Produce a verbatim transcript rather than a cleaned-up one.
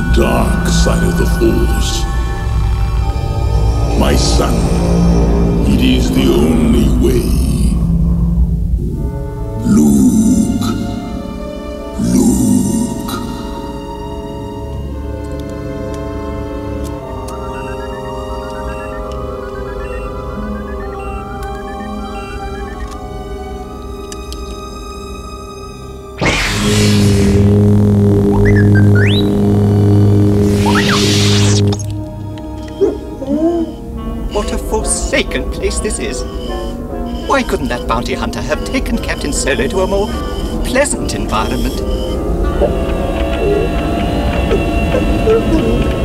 the dark side of the Force. My son, it is the only way. Luke. Luke. What a forsaken place this is. Why couldn't that bounty hunter have taken Captain Solo to a more pleasant environment?